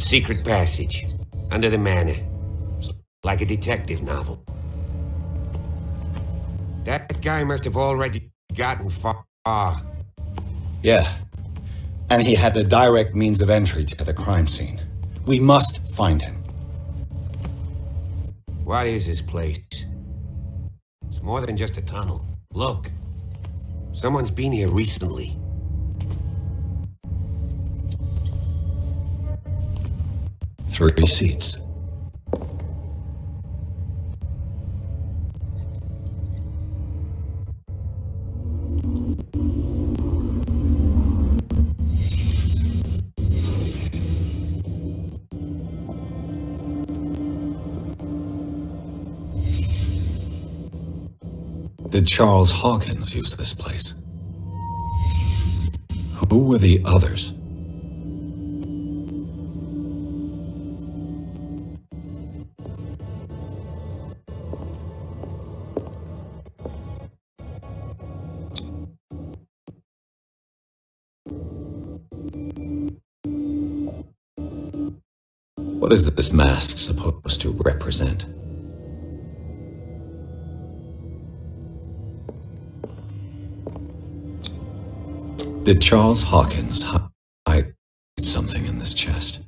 Secret passage. Under the manor. Like a detective novel. That guy must have already gotten far. Yeah. And he had a direct means of entry to the crime scene. We must find him. What is this place? It's more than just a tunnel. Look. Someone's been here recently. Three seats. Did Charles Hawkins use this place? Who were the others? What is this mask supposed to represent? Did Charles Hawkins hide something in this chest?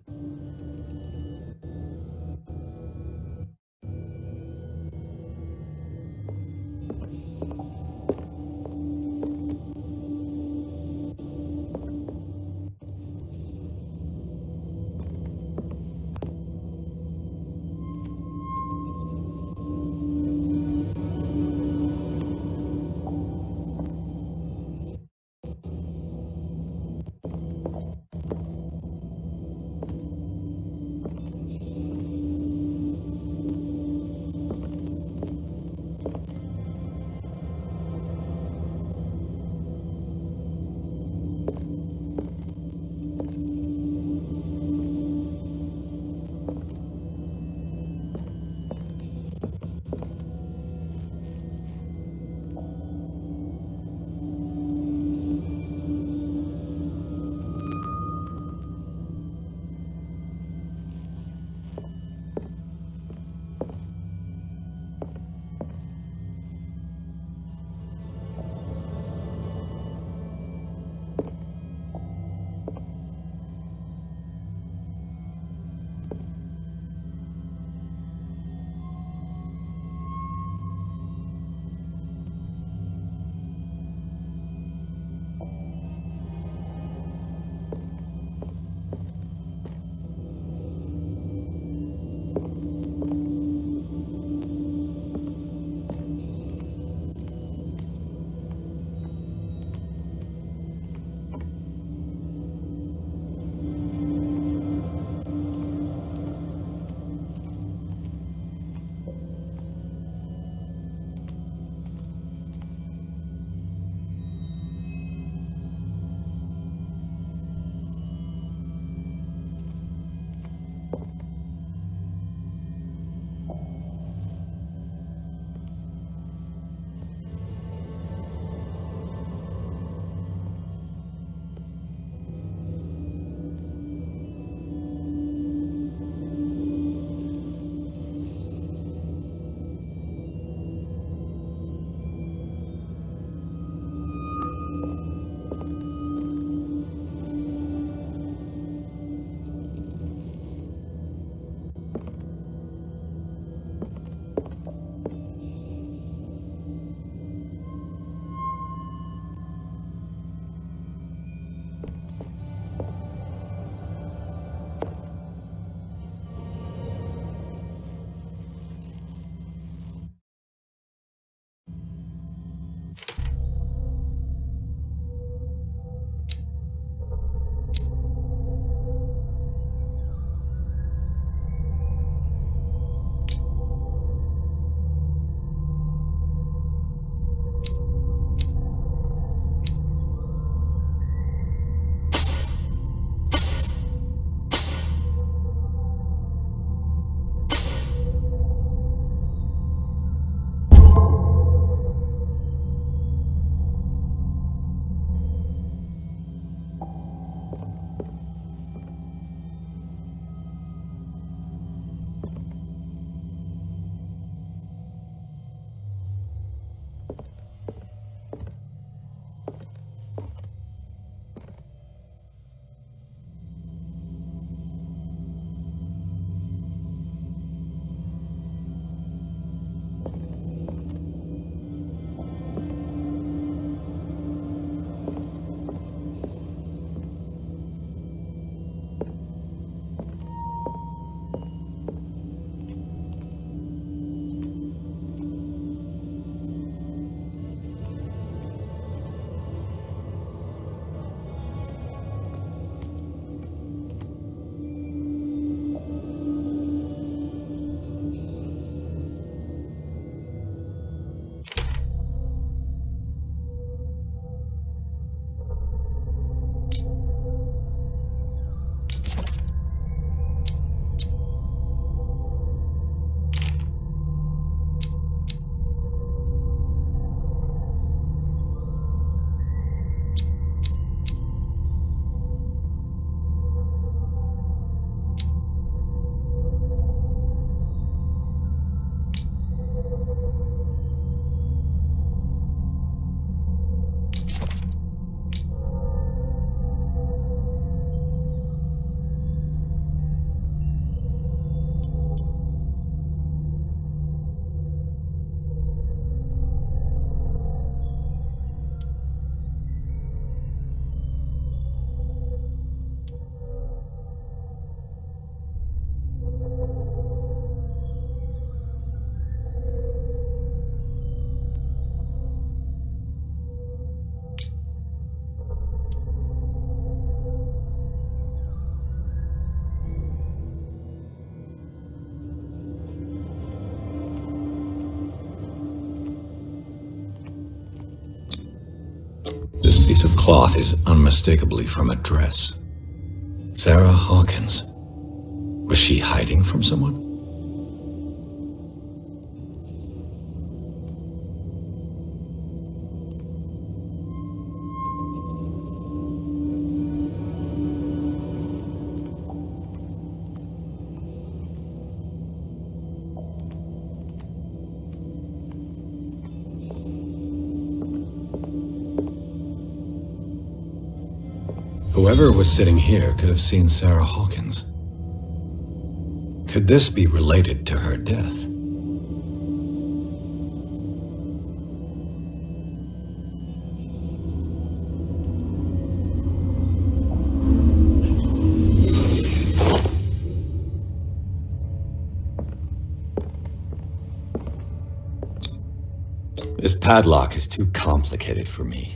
This piece of cloth is unmistakably from a dress. Sarah Hawkins. Was she hiding from someone? Whoever was sitting here could have seen Sarah Hawkins. Could this be related to her death? This padlock is too complicated for me.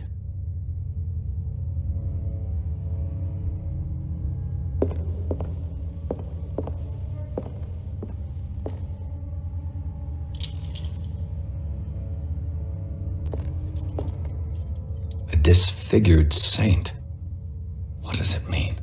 Disfigured saint. What does it mean?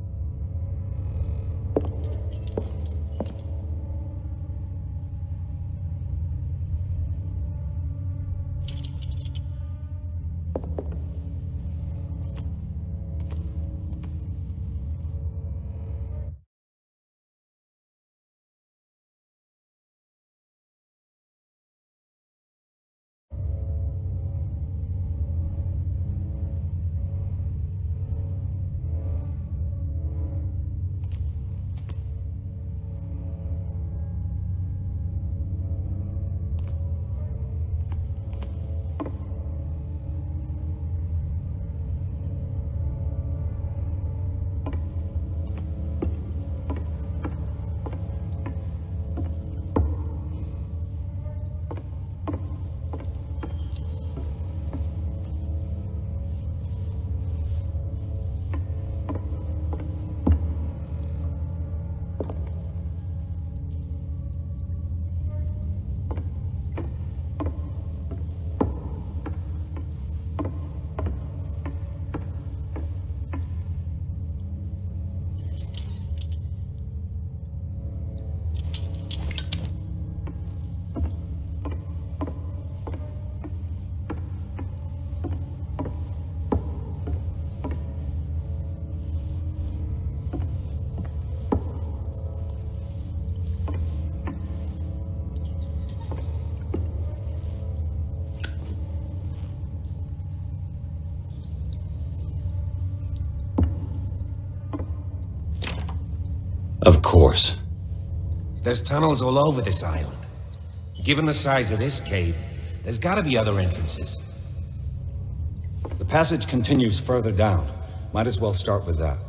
Of course. There's tunnels all over this island. Given the size of this cave, there's gotta be other entrances. The passage continues further down. Might as well start with that.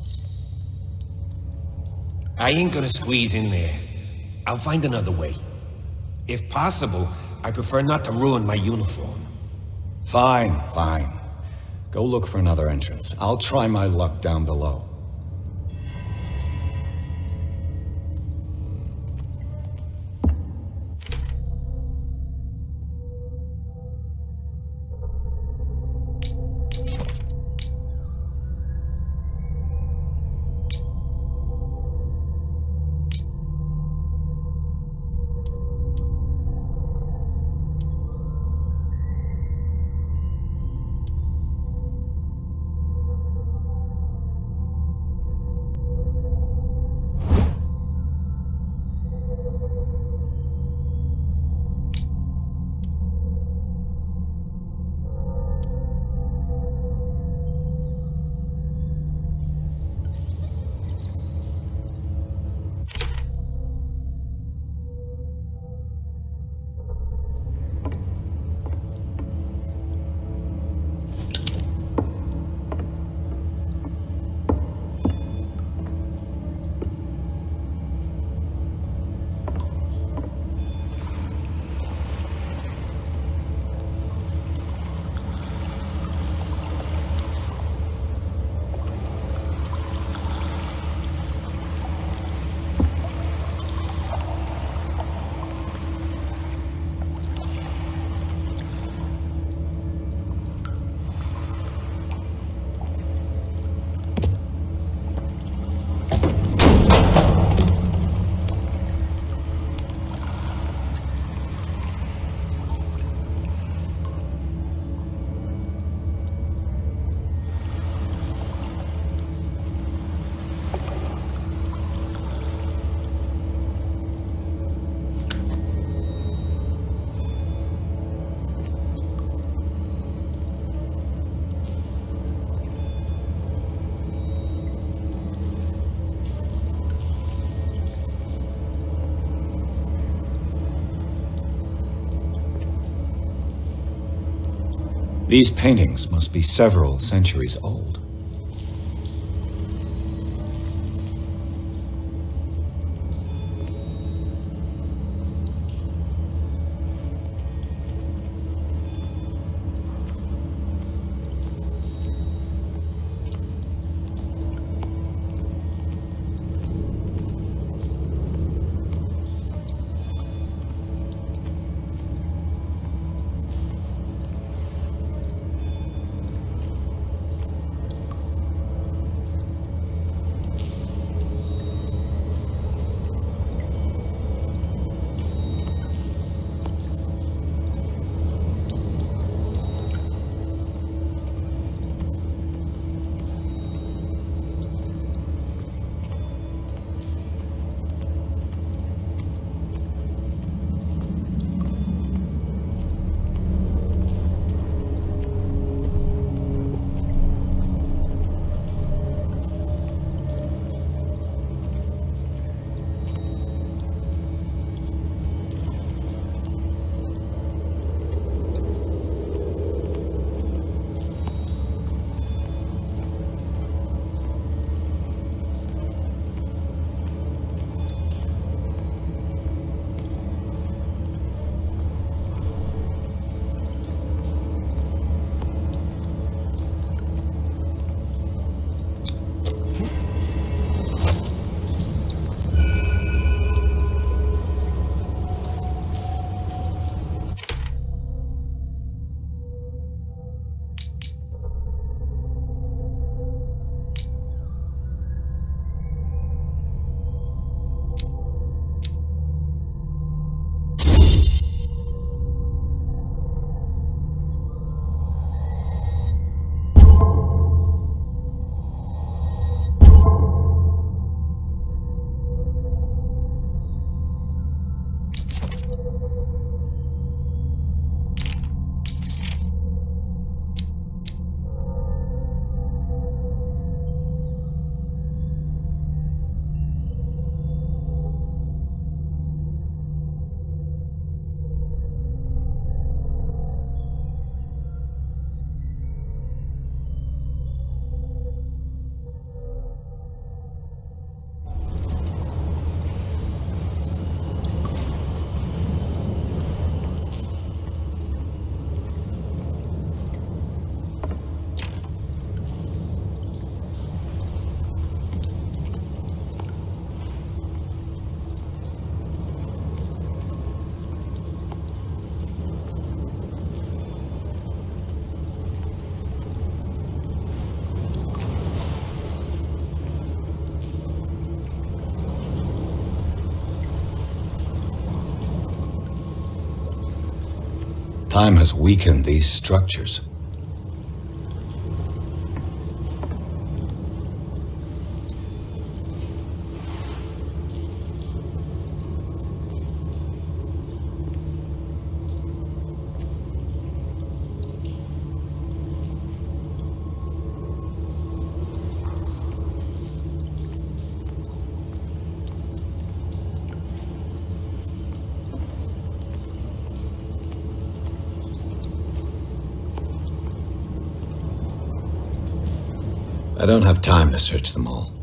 I ain't gonna squeeze in there. I'll find another way. If possible, I prefer not to ruin my uniform. Fine, fine. Go look for another entrance. I'll try my luck down below. These paintings must be several centuries old. Time has weakened these structures. I don't have time to search them all.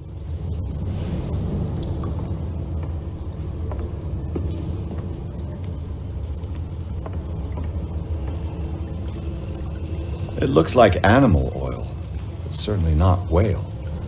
It looks like animal oil, but certainly not whale.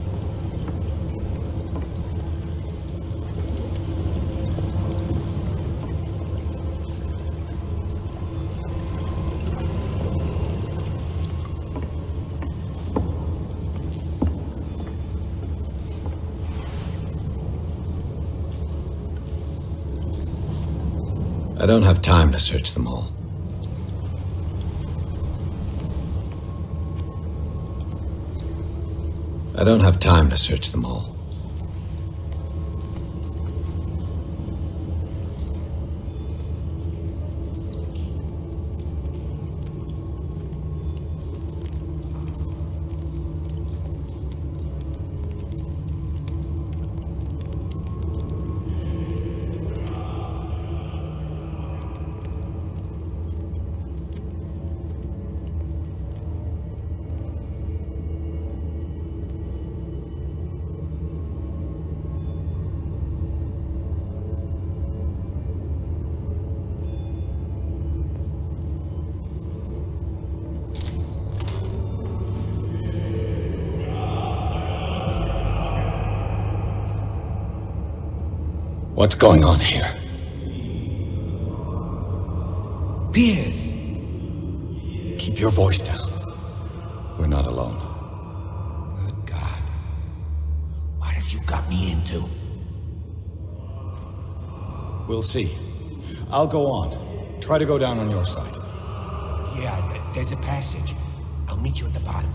I don't have time to search them all. I don't have time to search them all. What's going on here? Piers! Keep your voice down. We're not alone. Good God. What have you got me into? We'll see. I'll go on. Try to go down on your side. Yeah, there's a passage. I'll meet you at the bottom.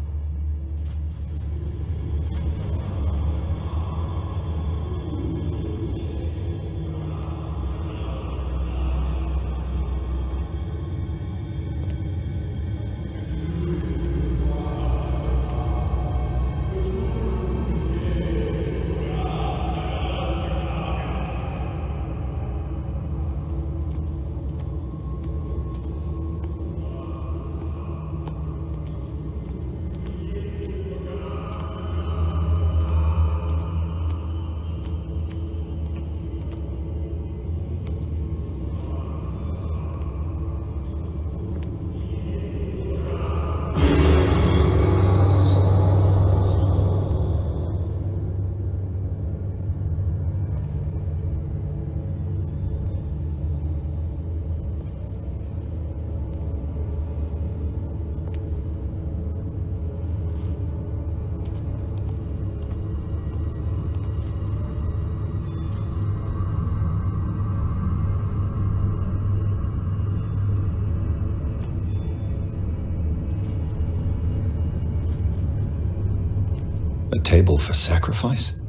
A table for sacrifice?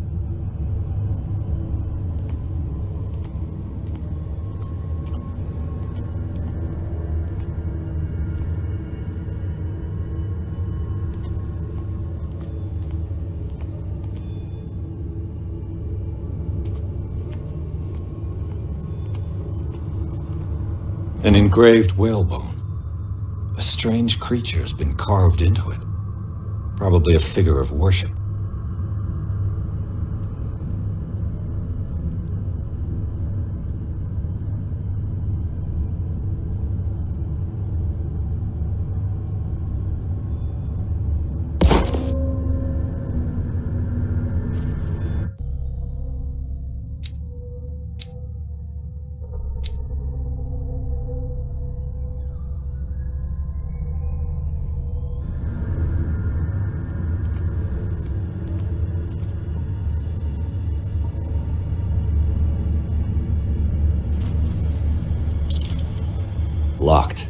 An engraved whalebone. A strange creature's been carved into it. Probably a figure of worship. Locked.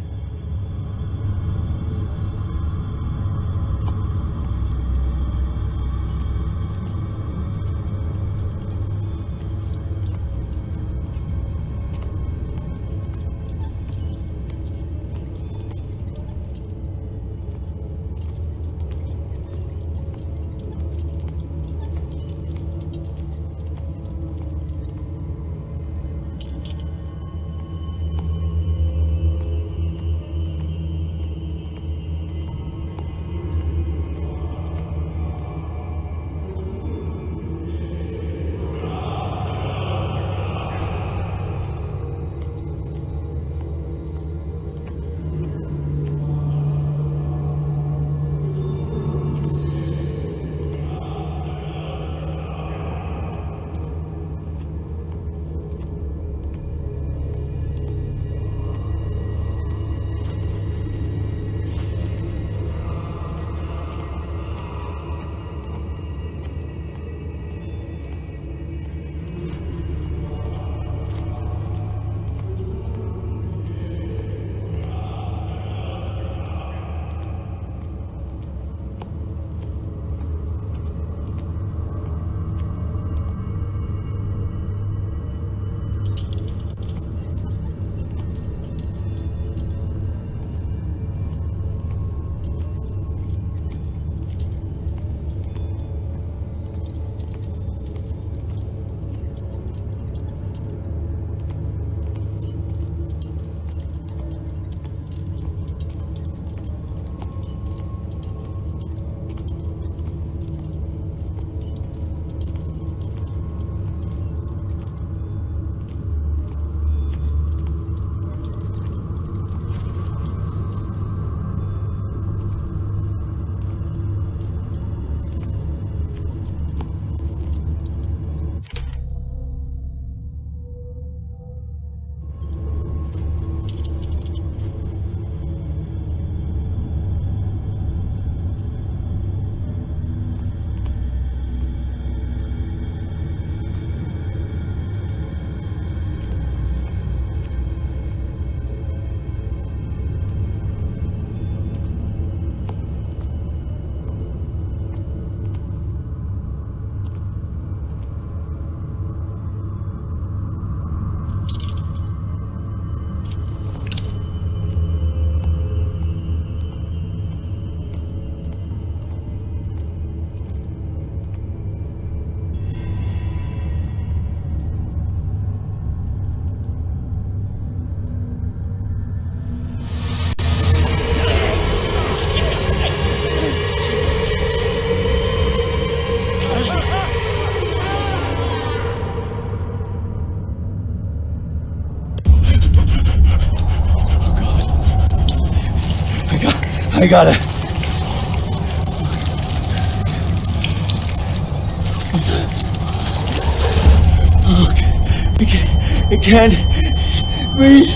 I gotta... I can't breathe.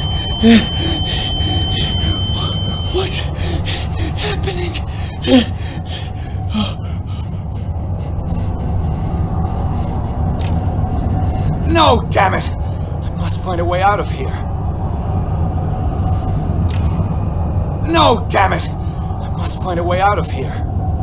What's happening? No, damn it! I must find a way out of here. No, damn it! I must find a way out of here.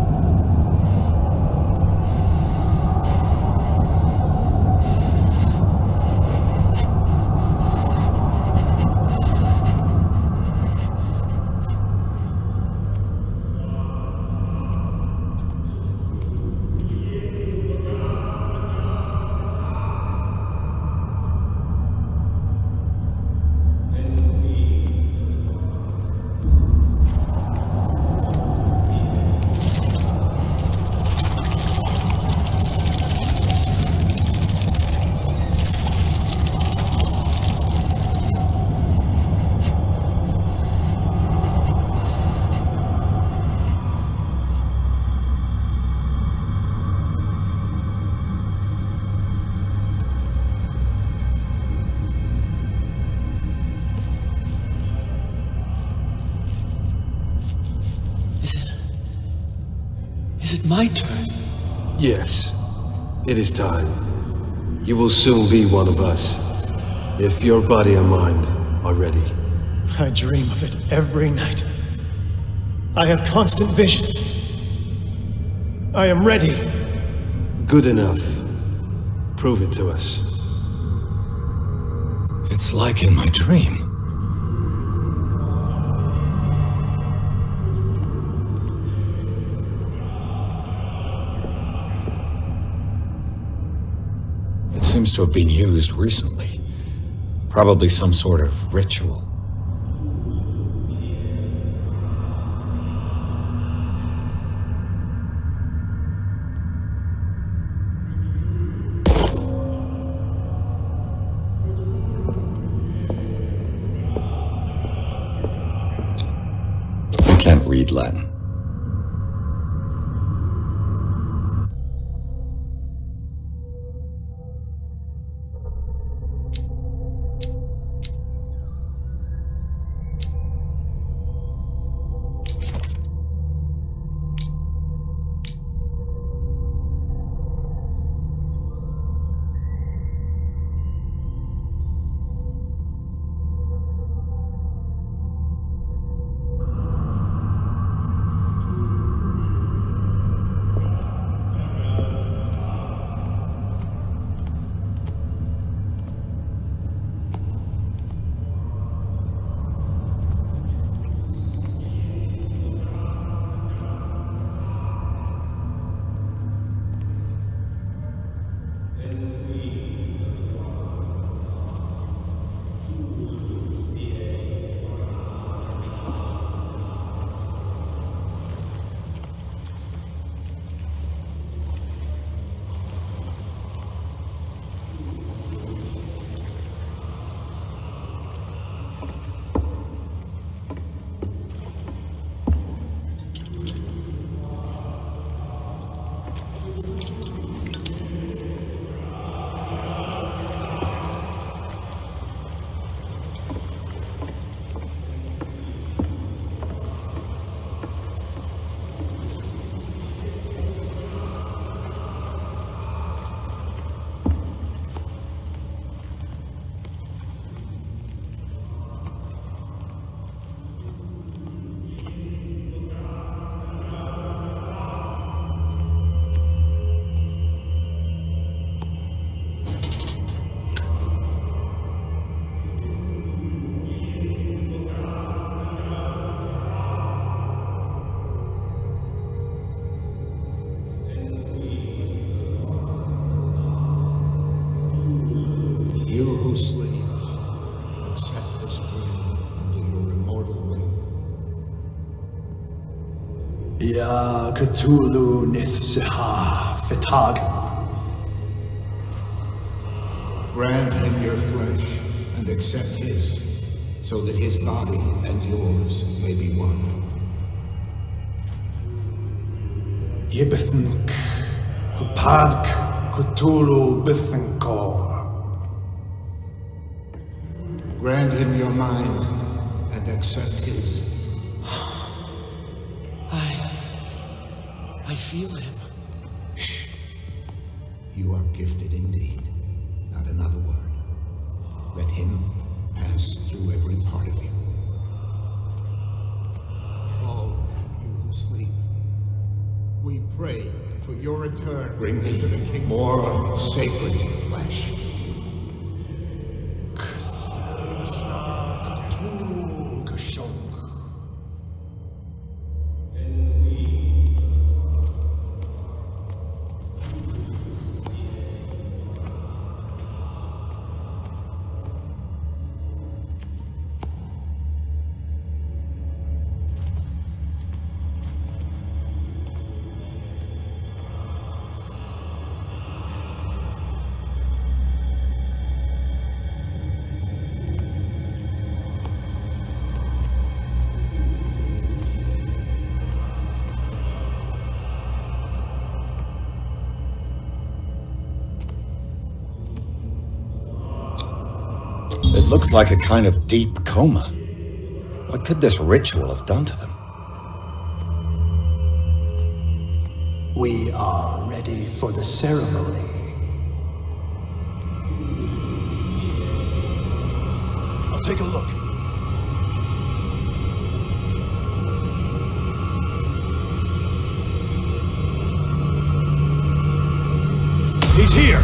Is it my turn? Yes, it is time. You will soon be one of us, if your body and mind are ready. I dream of it every night. I have constant visions. I am ready. Good enough. Prove it to us. It's like in my dream. It seems to have been used recently. Probably some sort of ritual. I can't read Latin. You who sleep, accept this dream under your immortal wing. Ya Cthulhu Nithsiha Fitag. Grant him your flesh and accept his, so that his body and yours may be one. Yibithink, Hupadk, Cthulhu Bithinkor. Grant him your mind and accept his. I feel him. You are gifted indeed. Not another word. Let him pass through every part of you. All you who sleep, we pray for your return. Bring me to the king more sacred flesh. It looks like a kind of deep coma. What could this ritual have done to them? We are ready for the ceremony. I'll take a look. He's here!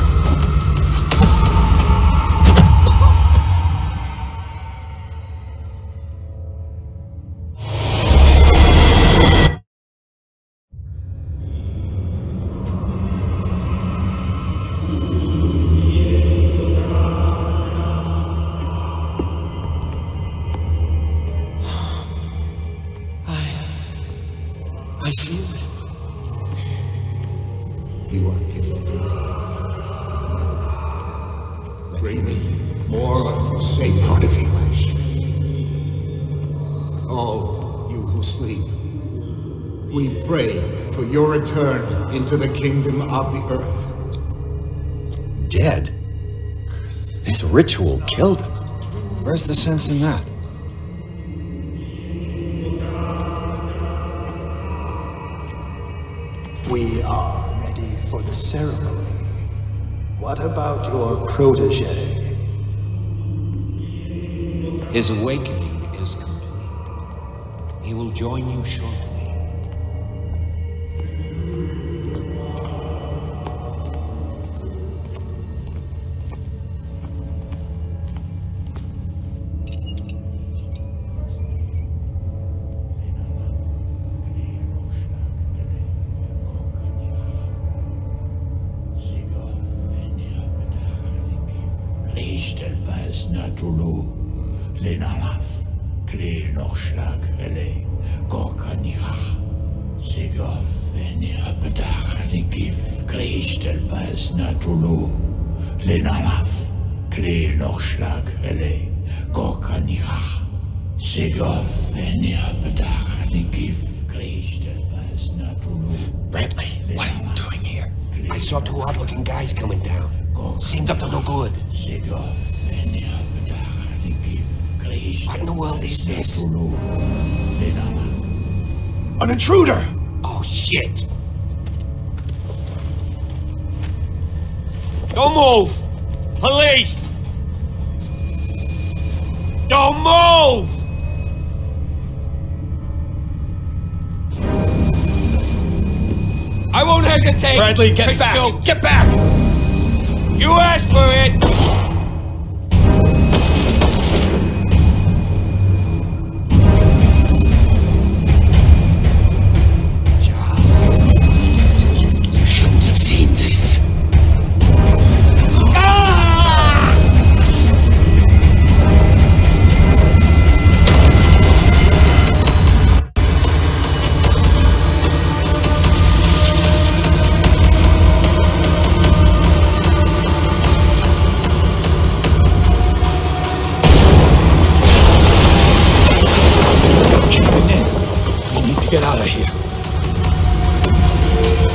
I feel it. You are gifted. Bring me more sacred part of you. All you who sleep, we pray for your return into the kingdom of the earth. Dead? This ritual killed him. Where's the sense in that? We are ready for the ceremony. What about your protege? His awakening is complete. He will join you shortly. Bradley, what are you doing here? I saw two odd-looking guys coming down. Seemed up to no good. What in the world is this? An intruder! Oh, shit! Don't move! Police! Don't move! I won't hesitate! Bradley, get back! Shoot. Get back! You asked for it! Charles, you shouldn't have seen this. Get out of here.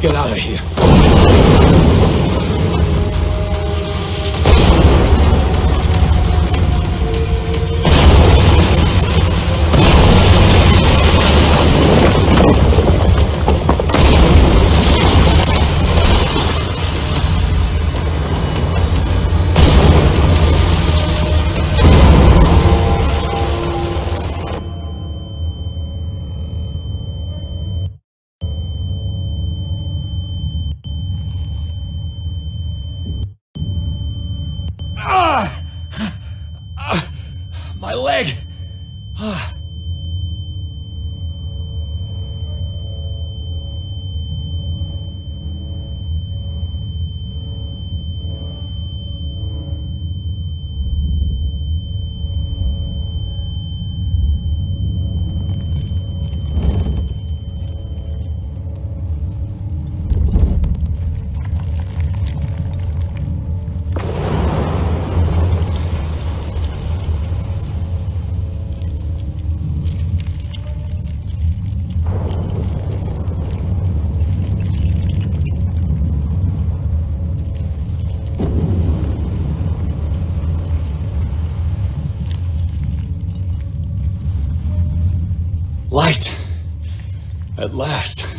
get out of here. My leg! Light! At last.